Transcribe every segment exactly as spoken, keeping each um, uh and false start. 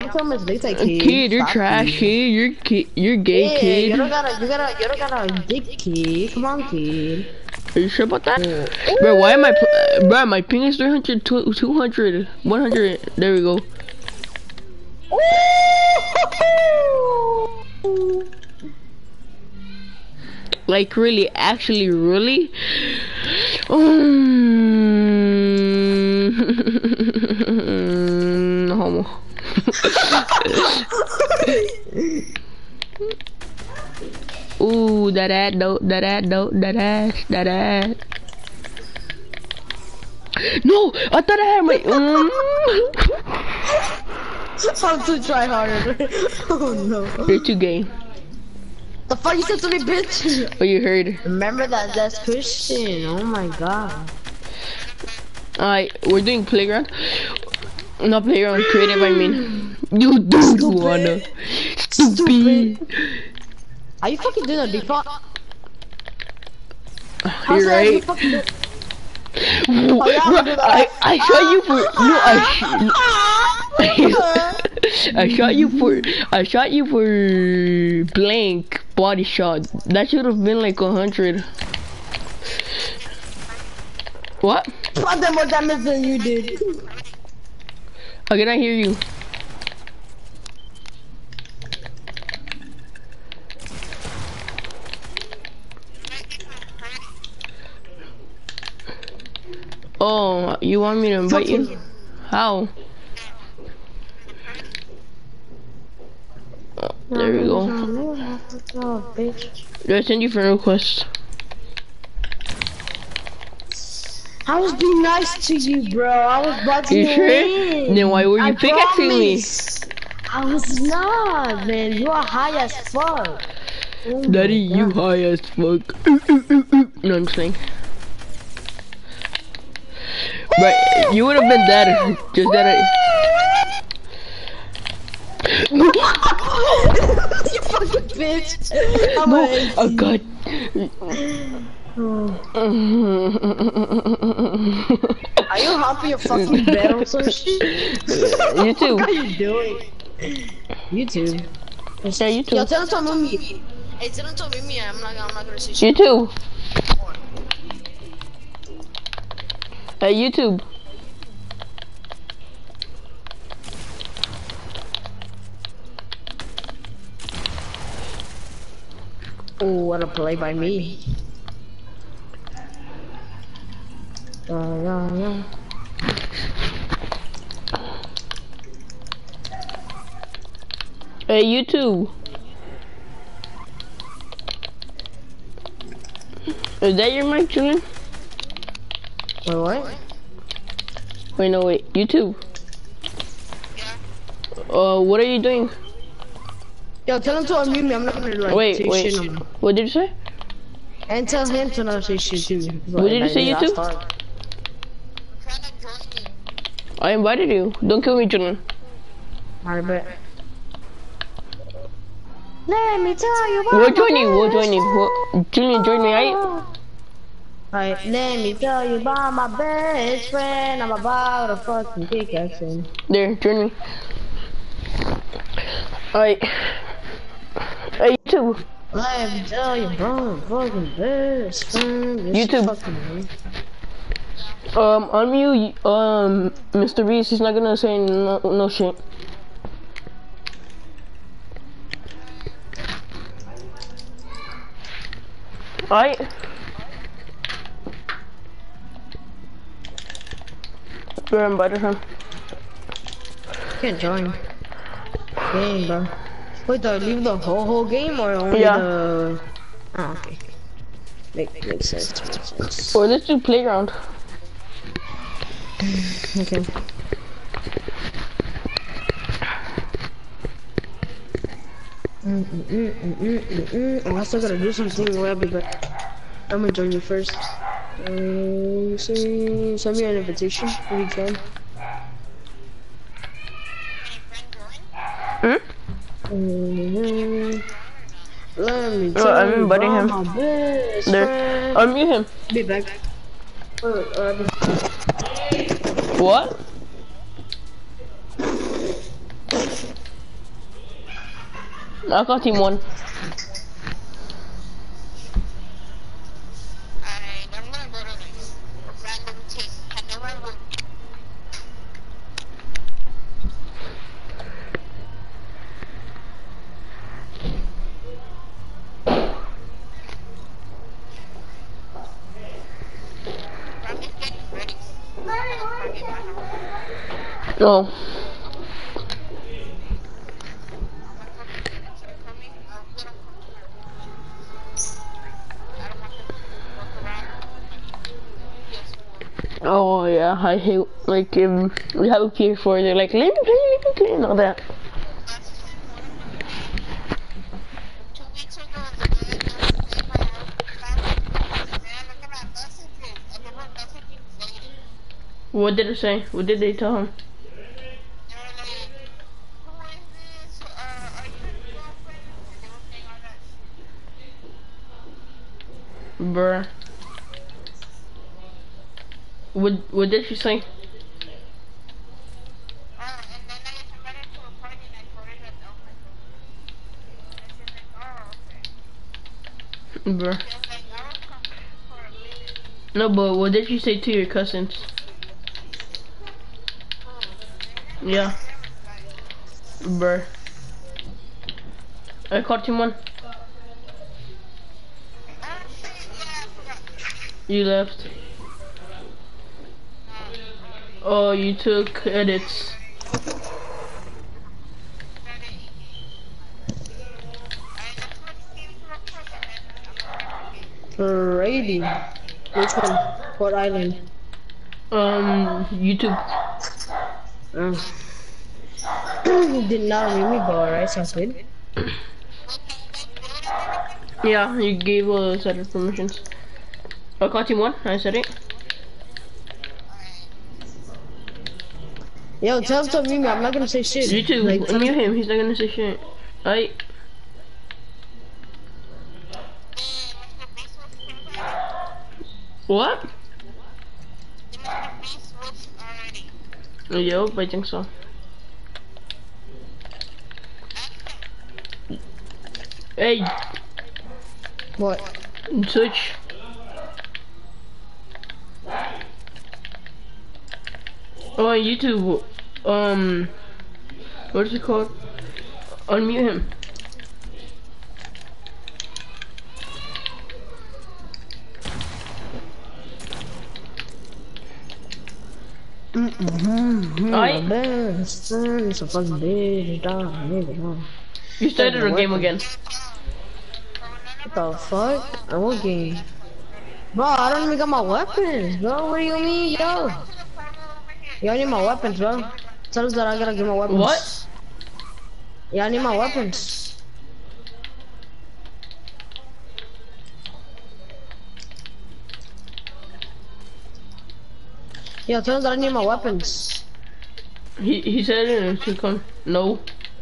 gonna tell him it's late, like kid. Kid, you're Stop trash, you. kid. You're kid. You're gay, Yeah, kid. you don't gotta, you gotta, you don't gotta dick, kid. Come on, kid. Are you sure about that? Yeah. Bro, why am I, pl bro, my ping is three hundred, two hundred, one hundred. There we go. Like really, actually, really? Um, homo. Ooh, that ass, dope, that ass, dope, that ass, that ass. No, I thought I had my. Um. I'm too try harder. Oh no. You're too gay. The fuck you said to me, bitch? Oh, you heard. Remember that that's Christian. Oh my god. Alright, we're doing playground. Not playground, creative, I mean. You do Stupid. wanna. Stupid. Stupid. Are you fucking doing a default? You're right. Oh, yeah, I'm gonna do that. I, I shot you for. No, I. I shot you for. I shot you for blank body shot. That should have been like a hundred. What? I did more damage than you did. I cannot hear you. Oh, you want me to invite you? How? Oh, there we go. Did I send you friend request? I was being nice to you, bro. I was bugging You you. sure? In. Then why were you I pickaxing me? promise. I was not, man. You are high as fuck. Oh Daddy, you high as fuck. No, I'm just saying. But you would have been dead. Just that I... You fucking bitch. I'm No, a- oh god. Are you hopping your fucking bed or some shit? You too. What are you doing? You too. Yeah, you Yo, too. tell him to move me. Hey, tell him to meet me. I'm not, I'm not gonna say shit. You too. Hey, YouTube. Oh, what a play by me. Uh, yeah, yeah. Hey, YouTube. Is that your mic, Julian? Wait, what? Wait, no, wait. YouTube. Yeah. Uh, what are you doing? Yo, tell him to unmute me. I'm not gonna like Wait, say wait. shit no more. What did you say? And tell him to not say shit too. What did you say, Like, YouTube? that's fine. I'm trying to join you. I invited you. Don't kill me, Julian. Alright, bet. Let me tell you We'll about join my you. We'll join you. best We'll, Julian, join me, right? Alright, let me tell you about my best friend. I'm about a fucking pickaxe. There, join me. Alright. Hey, YouTube. Let me tell you about my fucking best friend. This YouTube. fucking- Um, unmute, um, Mister Beast. He's not gonna say no, no shit. Alright. We're invited him. Can't join. Game, bro. Wait, do I leave the whole whole game or only Yeah. the? Oh, okay. Make makes sense. Makes sense. Or let's do playground. Okay. Mm, mm, mm, mm, mm, mm, mm. Oh, I still gotta do something. I'll be back. I'm gonna join you first. Um, see, send me an invitation if you can. Hmm? Mm-hmm. Let me Oh, tell I'm you inviting about him. my best There. friend. Unmute him. Be back. Uh, uh, What? I got team one. Alright, I'm gonna go to like a random team. I never would. I'm just getting ready. I'm gonna forget my house. Oh. Oh yeah, I hate like um we have a P S four. They're like let me play, let me play, and all that. Two weeks ago, the guy that played my house, man, look at my messages. And then my messages faded. What did it say? What did they tell him? They were like, who is this? Uh, are you his girlfriend? And they were saying all that shit. Bruh. What what did she say? Oh, and then I invited to a party and I told her that Elmer. And she's like, oh, okay. Bruh. She was like, I was confused for a minute. No, but what did you say to your cousins? Oh, Yeah. Bruh. I caught team one. oh shit, yeah, I forgot. You left. Oh, you took edits. Alrighty. Which one? What island? Um, YouTube. Oh. Did not read me, but alright, sounds good. Yeah, you gave a set of permissions. I caught team one. I said it. Yo, tell him to mute me. I'm not gonna say shit. YouTube, Like, unmute him. He's not gonna say shit. Right? What? Yup, I think so. Hey, what? switch. Oh, on YouTube, um, what is it called? Unmute him. Mm-hmm. Aye. My best friend is a fucking bitch. Dog, nigga, dog. You started a game again. What the fuck? I what game? Bro, I don't even got my weapons, bro. What do you mean, yo? Yo, I need my weapons, bro. Tell us that I gotta get my weapons. What? Yeah, I need my weapons. Yo, tell us that I need my weapons. He he said it in Sucon. No.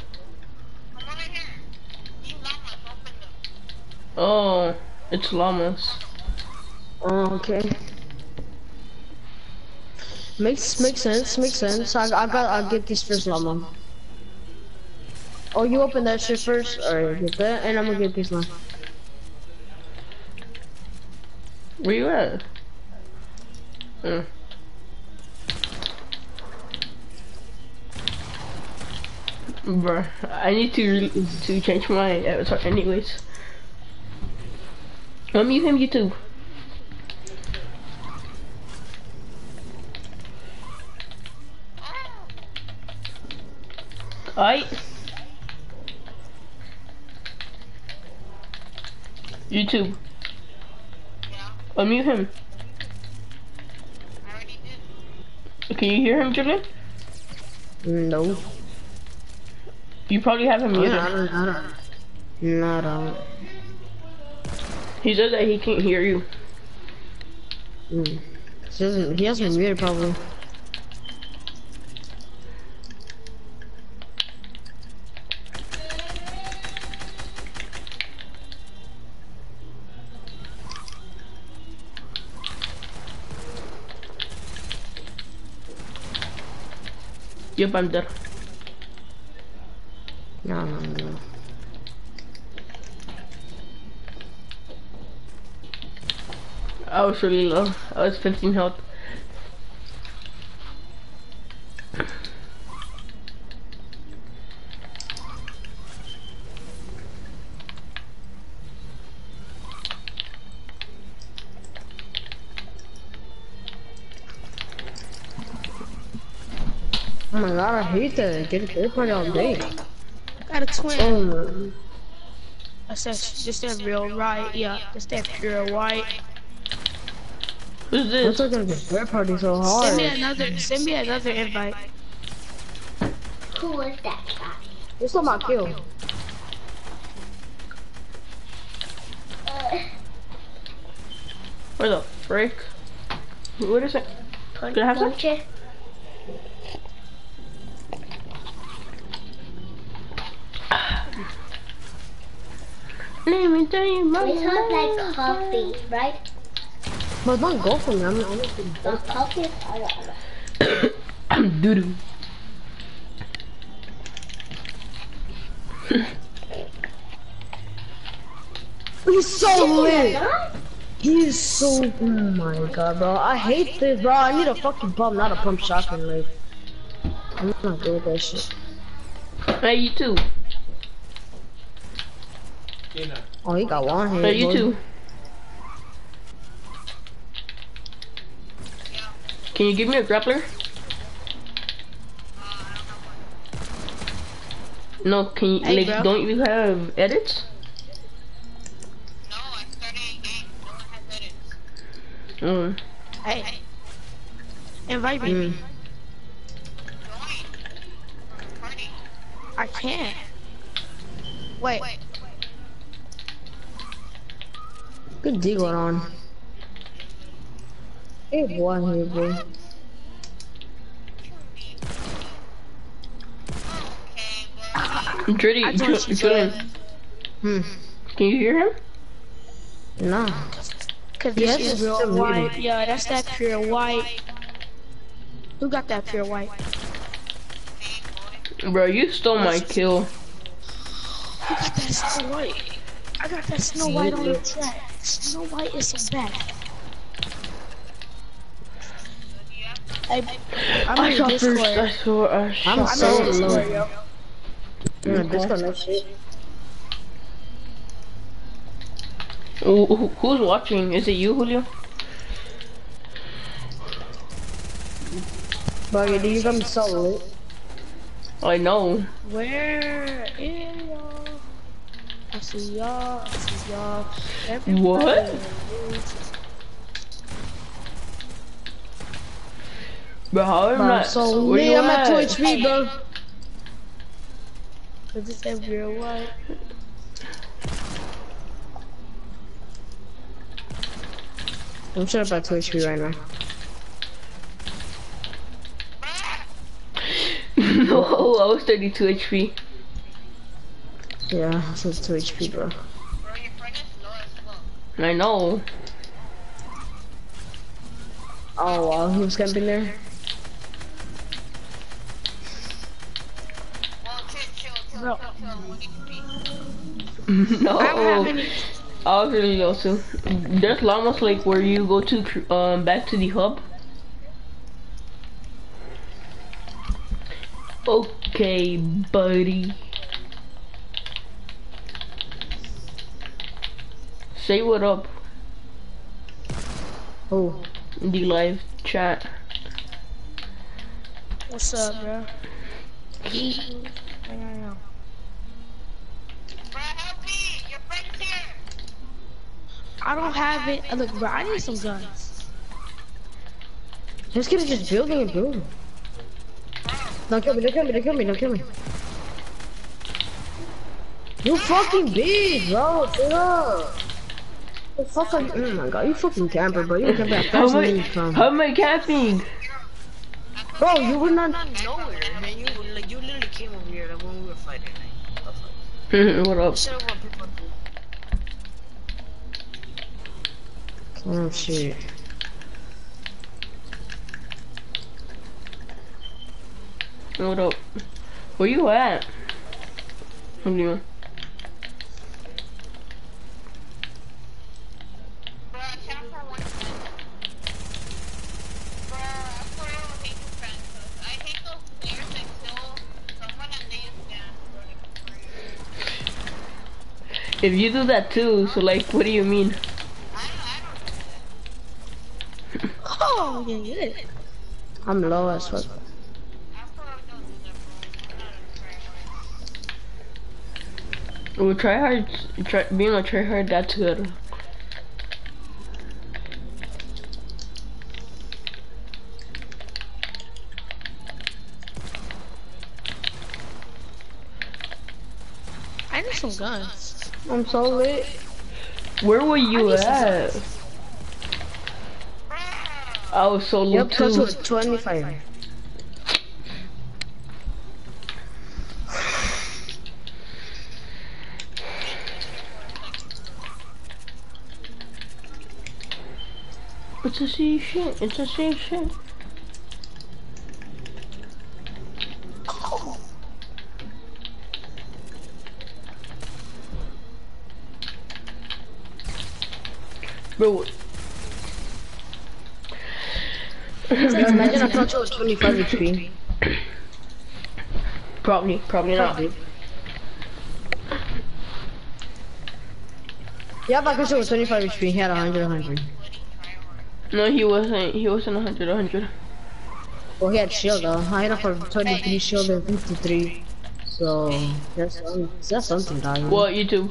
Oh, it's llamas. Oh, okay. Makes makes sense. Makes sense. I I got I'll get these first, llama. Oh, you open that shit first. Alright, get that, and I'm gonna get these now. Where you at? Uh. Bruh, I need to to change my avatar anyways. Unmute him, YouTube. Alright. YouTube. Unmute him. Can you hear him, Julian? No. You probably have him I muted. don't, I don't, I don't. No, I don't. He said that he can't hear you. Mm. He doesn't. He has me muted probably. Yep, I'm there. No, no, no. I was really low. I was fifteen health. Oh my god, I hate that. Get a third party all day. Got a twin. Oh, That's that, just that real right. Yeah, that's that pure white. Who's what's this? that gonna get third party so Send me hard? another. Send me another invite. Who is that guy? It's not my kill. Uh, Where the frick? What is it? Can I have some? Gotcha. Let me tell you my We have like coffee, right? But don't go for me. I'm not. The coffee? I don't know. I'm doo doo. He's so lit. Not? He's so. Oh my god, bro. I hate this, bro. I need a fucking pump, not a pump shotgun. Like, I'm not good with that shit. Hey, you too. Oh, he got one hand. Hey, you boy. too. Can you give me a grappler? No, can you, Hey, like, bro. don't you have edits? No, I started a game. No one has edits. Mm. Hey, invite me. Mm. Join. Party. I can't. Wait. Wait. Good deal going on. Hey, one here, boy. Okay, well, Dritty, I you told chill- you chilling. Hmm. Can you hear him? No. Cause Yes, this it's is real still white. muted. Yeah, that's that pure white. Who got that pure white? Bro, you stole my kill. Who got that Snow White? I got that Snow White on the chat. Snow White is so bad. Hey, I'm I in shot first, Discord. I saw, I shot I'm I'm so in Discord, low. yo. Yeah, Discord, no shit. Who- who- Who's watching? Is it you, Julio? Bro, you you got me so lit. I know. Where is y'all? I see y'all. I see y'all. Everybody What? is- Bro, how am Bro, I I'm not? so Where lit. you I'm at two at? H P, bro. Cause it's that real white. I'm sure about two H P right now. No, I was thirty-two H P. Yeah, so it's two H P, bro. bro, your friend is low as fuck. I know. Oh, wow, he was camping there. Well, chill, chill, chill, Bro. chill, chill. What do you mean? No. I don't have any. I was really low too. There's Llamas Lake where you go to tr- um back to the hub. Okay, buddy. Say what up Oh, in the live chat. What's up, bro? I don't know. Bro, help me! Your friend's here! I don't have it. Look, bro, I need some guns. this kid is just building and building. Don't kill me, don't kill me, don't kill me, don't kill me. You fucking bitch, bro. Shut up. You fucking, oh my god, you fucking camper, bro. You camper at How first am and then I? you come. How am I camping? Bro, you were not. Nowhere, man. You like you literally came over here like when we were fighting. Like, What up? should have won people. Oh shit. What up? Where you at? What do you want? Bro, I can't for one friend. Bro, I swear I will hate this friend. I hate those players that kill someone and they just dance, bro. If you do that too, so like, what do you mean? I don't, I don't do that. Oh, yeah, yeah. I'm low as fuck. I swear I don't do that, bro. I'm not a tryhard. Well, try hard. Try being a try hard. That's good. I need some guns. I'm so lit. Where were you I need some at? I was so low Yep, touch too. was twenty-five. It's the same shit. It's the same shit. Bro, Yeah, imagine I touch was twenty-five H P. probably, probably not. Yeah, but I was twenty-five H P. He had one hundred, one hundred. No, he wasn't. He wasn't a hundred, a hundred. Well, he had shield though. I hit him for twenty-three shield and fifty-three. So that's um, that's something, dog. What YouTube?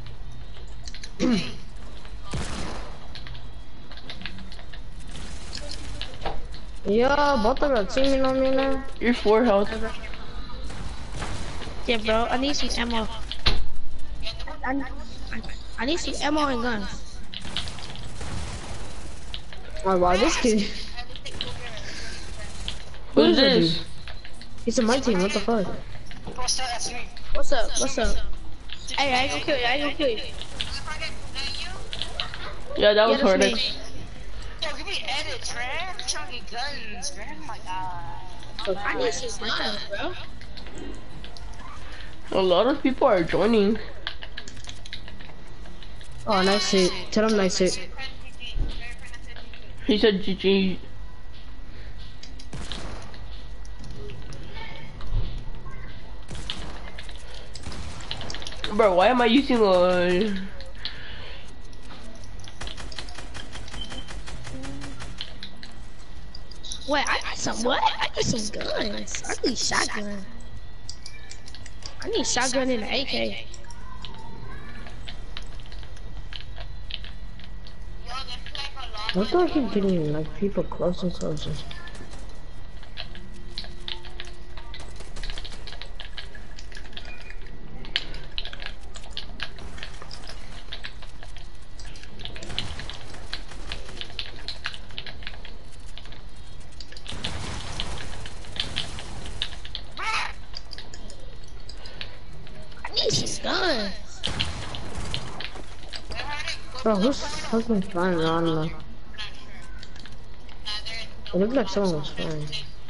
Yeah, both of them teaming on me now. You're four health. Yeah, bro, I need some ammo. I, I, I need some ammo and guns. Oh wow, this kid. Who's that this? dude? He's on my team. What the fuck? What's that? That's me. What's up? What's up? Hey, I ain't gonna kill you. I ain't gonna kill you. Yeah, that was Yeah, that's me. Hordex. Yo, give me edits, man. I'm trying to get guns, man. Oh my god. I need some guns, bro. A lot of people are joining. Oh, nice hit. Tell him nice hit. He said G G. Bro, why am I using a... Wait, I got some what? I need some guns. I need shotgun. I need shotgun in the A K. What do I keep getting like people close and closer? I need some guns. Bro, who's fucking flying around though? It looked like someone was flying.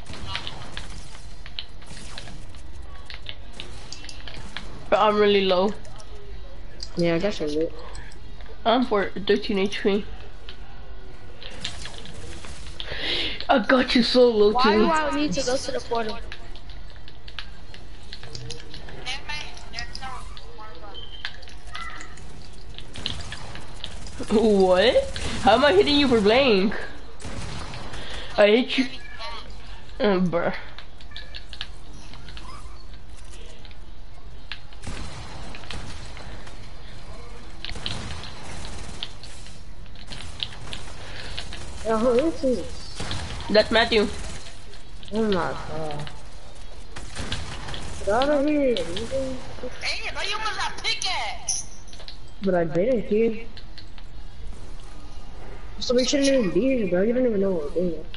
But I'm really low. Yeah, I guess you're lit. I'm for thirteen H P. I got you so low Why do too. I need to go to the portal? What? How am I hitting you for blank? I hit you. Uh, bruh. Yeah, who is this? That's Matthew. Oh my god. Get out of here. nigga. Dang it, bro, you almost got pickaxe. But I didn't, kid. So we shouldn't even be here, bro. You don't even know what we're doing.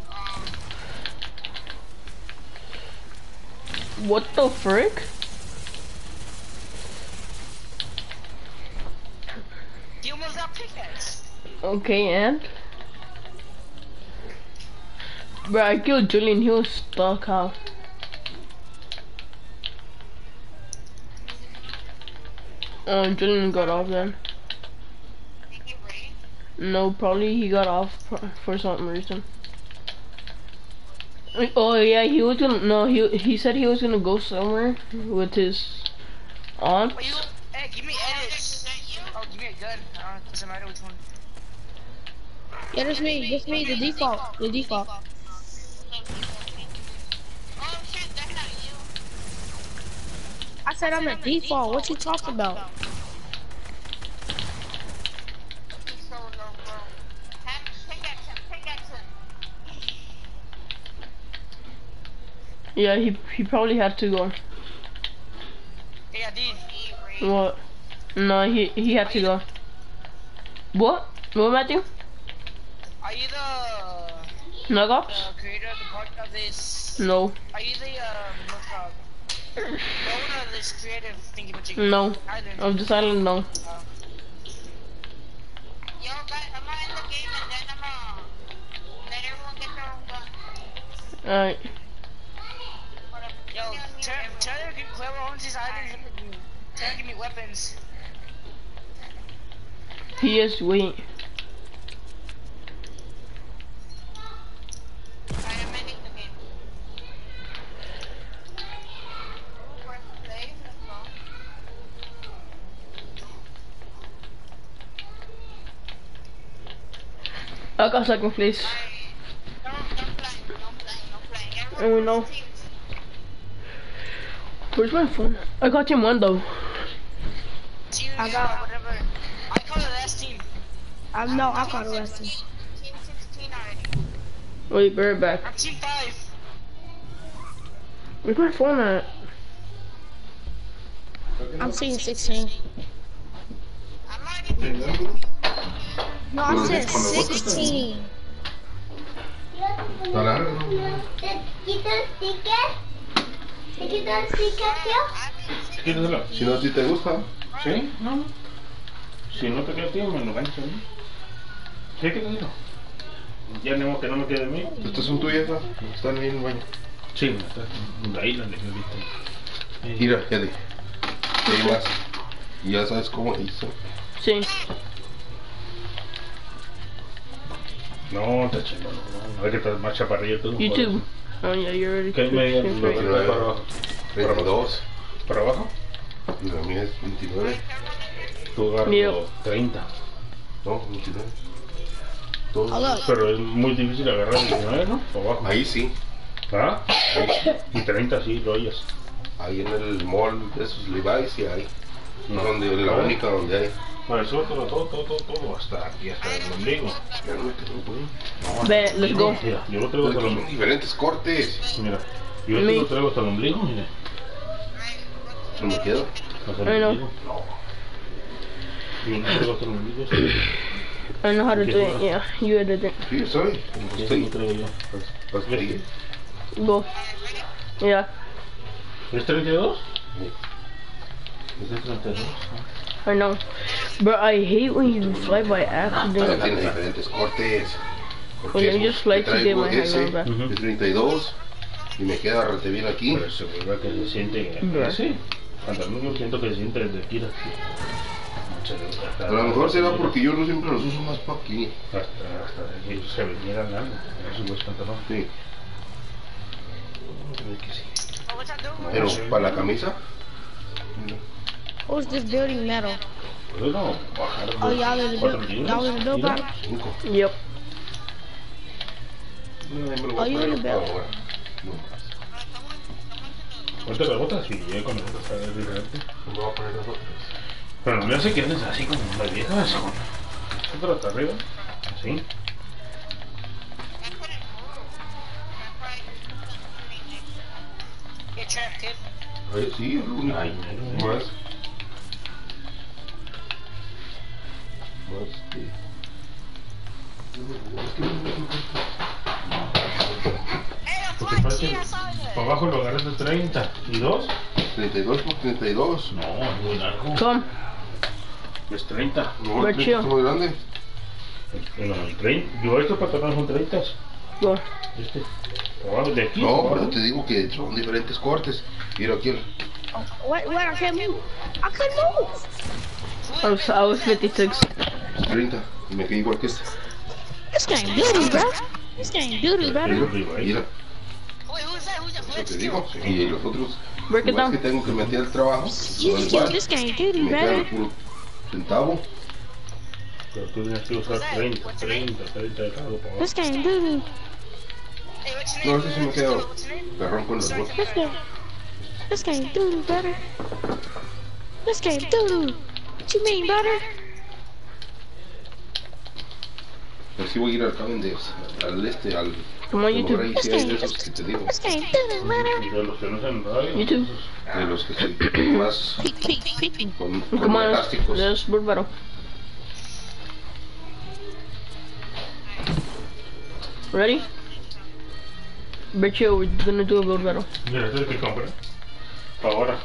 What the frick? pickaxe. Okay, and? Bro, I killed Julian, he was stuck, how? Oh, Julian got off then. Did he raid? No, probably he got off for, for some reason. Oh yeah, he was gonna, no, he he said he was gonna go somewhere with his aunt. But you, hey, give me edits. Oh, give me a gun. Uh, doesn't matter which one. Yeah, that's me. That's me. The default. The default. Oh shit, that's not you. I said I'm a default. What you talking about? He's so low, bro. Have pickaxe him, pickaxe him. Yeah, he he probably had to go. Hey, I did. He raid. What? No, he he had to go. What? What, Matthew? Are you the Nugops? the creator of the part of this? No, Are you the um what's called? The owner of this creative thingy majiggy? no. Island. Of this island, no. Uh, Yo, guys, I'm gonna end the game and then I'm gonna let everyone get their own gun. Alright. yo, tell tell her whoever owns this island, tell her to give me weapons. He is, wait. Alright, I'm ending the game. First place, let's go. I got second place. Don't, don't play, don't play, don't play. Oh, Everyone no. teams. Where's my phone? I got team one though. Team, I I got- got whatever. I call it last team. I know. I got arrested. Team sixteen already. Wait, be right back. I'm team five. Where's my phone at? I'm seeing sixteen. I'm already team sixteen. No, I said sixteen. Está largo. ¿Te quito el sticker? ¿Te quito el sticker, tío? Quítaselo. Si no, si te gusta. ¿Sí? No. Si no te queda tío, me lo gancho, ¿no? Sí, que te digo. Ya no que no me quede de mí. Estas son tuyas, ¿no? Están ahí en el baño. Sí, me está. Ahí la dejé ahorita. Mira, ya dije. Hay más. Y ya sabes cómo hizo. Sí. No, está chido. No. A ver que estás más chaparrillo tú. YouTube. Oh yeah, you already. ¿Qué media clicked lo it. que para abajo? treinta y dos. ¿Para abajo? Y la mía es veintinueve. Tú agarras Mío. los treinta. No, veintinueve. Todo. Hola. Pero es muy difícil agarrar el diecinueve, ¿no? Para abajo. Ahí sí. ¿Ah? Y treinta sí, lo oyes. Ahí en el mall de esos Levi's y hay. Donde, la única donde hay. Bueno, eso todo, todo, todo, todo, todo, hasta aquí, hasta el ombligo. Ya no me quedó, güey. No, Ve, hasta el let's ombligo. go. Mira, yo lo traigo hasta el Son ombligo. diferentes cortes. Mira, yo Me- esto lo traigo hasta el ombligo, mira. No me quedo. Hasta el Ay, no. ombligo. Yo lo traigo hasta el ombligo, sí. I know how to do it. Yeah, you did it. Sí, yo soy. Sí, Estoy. lo traigo yo. Hasta ahí. Go. Yeah, ¿Es treinta y dos? ¿Es de treinta y dos? I know. But I hate when you fly by También accident. tiene diferentes cortes. Porque Well, let me just fly to get traigo my high ese ground back. de treinta y dos y me queda rete bien aquí. Pero se vuelve que se siente Ya. así. Cuando mismo siento que se siente desde aquí hasta aquí. A lo mejor será porque yo no siempre los uso más para aquí. Hasta, hasta que se viniera largo. Eso es pantalón. Sí. Oh, what's that doing? Pero para la camisa. Who's this building metal? Puedo no bajar Oh, y'all in the cuatro build. libras. Y'all in the build Mira. back? Cinco. Yep. No, ahí me lo voy Oh, a you poner in the ahora. belt. No, Ahorita las botas sí, ya con las botas está diferente. me voy a poner las otras. Pero no me hace que andes así como las viejas. Otra hasta arriba. Así. Get trapped, kid. Ay, sí, es lo único. Ay, no. Más. Más que. Hey, I'm Porque flying parece shit que outside para abajo lo agarras de treinta y dos. treinta y dos por treinta y dos. No, es muy largo. Come. Es treinta. No, Pero el chido. es muy grande. Bueno, el treinta. Yo estos pantalones son treinta. No. Este. Abajo de aquí. No, abajo. pero te digo que son diferentes cortes. Mira aquí el. What? What? I can't move. I couldn't move. I was, I was fifty-six. treinta. Y me quedé igual que este. This game doo-doo, bro. This game doo-doo, Mira, brother. mira. Wait, who's that? Who's that? Lo Flex que digo. too? Y los otros. Break it Igual que down. tengo que meter el trabajo. You todo just igual, this game y doo-doo, me queda el brother. puro centavo. Pero tú tienes que usar treinta, treinta, treinta de cada para This abajo. game doo-doo. Hey, what's your No, name? ese sí me What's your queda name? What's your name? perrón con los dos. This game. This game doo-doo, brother. This game doo-doo. What you mean, brother? Pero sí voy a ir al Cavendish, al este, al. Come on, al YouTube. lugar ahí, sí hay de esos que te digo. This game doo-doo, brother. De los que no sean radio. YouTube. De los que son más Peek, peek, peek. con, con Come on, elásticos. let's work battle. Ready? Bet you we're gonna do a build battle. Mira, este es el que compré. Para ahora.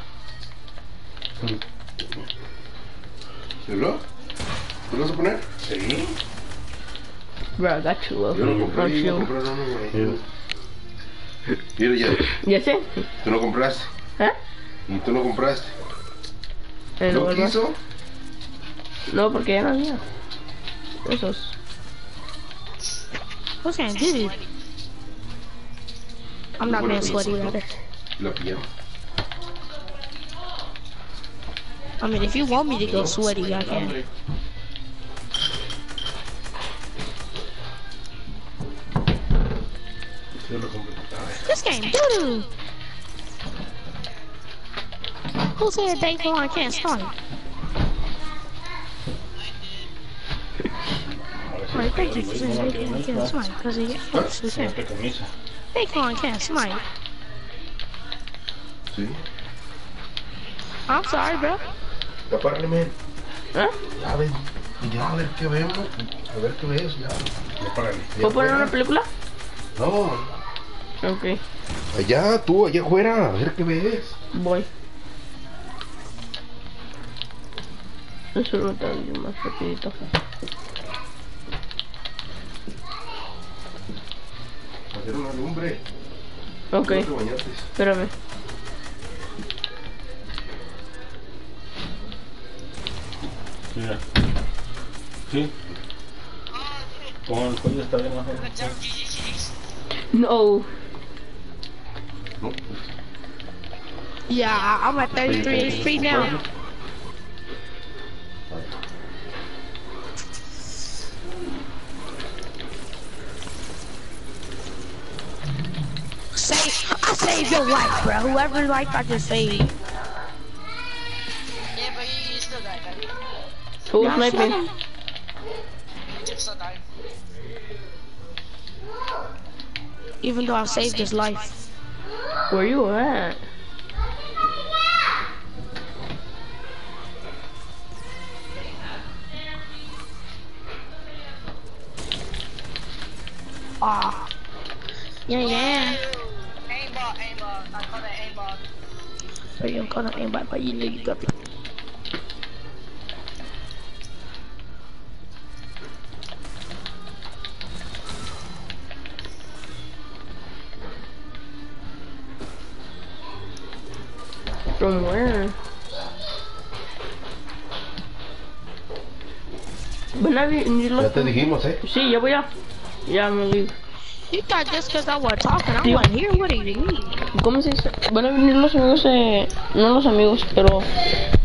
¿Verdad? ¿Tú lo vas a poner? Sí. Bro, I got you, love. Yo lo compré Oh, y iba a chill. comprar uno, güey. Mira. Mira ya, ¿Ya sé? tú no compraste. ¿Eh? Y tú no compraste. Eh, ¿No ¿verdad? quiso? No, porque ya no había. Esos. What's game doo-doo? I'm not Bueno, being sweaty, ¿no? brother. La pijama. I mean, if you want me to go sweaty, I can. Yo lo compré. A ver. This game doo-doo. Who said Daytona can't snipe? Alright, thank you for saying Daytona can't snipe, because he yes, we can. Esta camisa. Daytona can't snipe. Sí. I'm sorry, bro. Taparle, men. ¿Eh? Ya ven. Ya a ver qué vemos. A ver qué ves, ya. No para mí. ¿Puedo poner una película? No. Ok, Allá, tú, allá afuera. A ver qué ves. voy. Eso lo tengo más rapidito. Hacer una lumbre. Ok, No te bañaste. espérame. Mira. Sí. Con el cuello está bien abajo. Good job, G G, G G's. No. No. Yeah, I'm at thirty-three H P now. Save, I saved your life, bro. Whoever's life I just saved. Yeah, but you, you still died, right? Who was Yeah, sniping? sure. You just still died. Even though I saved his life. Where you at? Ah. Yeah, yeah. Aimbot, aimbot. I call that aimbot. So you're gonna aim back, but you know you got the. From where? But now you, you Ya look. te dijimos, eh. Sí, ya voy a. Ya me leave. You thought just because I was talking, I Yeah. wasn't here. What do you mean? ¿Cómo se dice? Van a venir los amigos de... No los amigos, pero